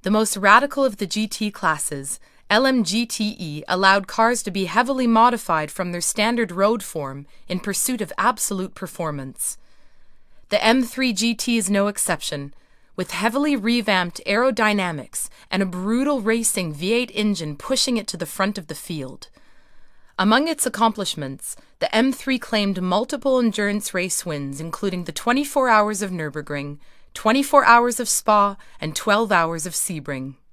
The most radical of the GT classes, LMGTE allowed cars to be heavily modified from their standard road form in pursuit of absolute performance. The M3 GT is no exception, with heavily revamped aerodynamics and a brutal racing V8 engine pushing it to the front of the field. Among its accomplishments, the M3 claimed multiple endurance race wins, including the 24 Hours of Nürburgring, 24 Hours of Spa, and 12 Hours of Sebring.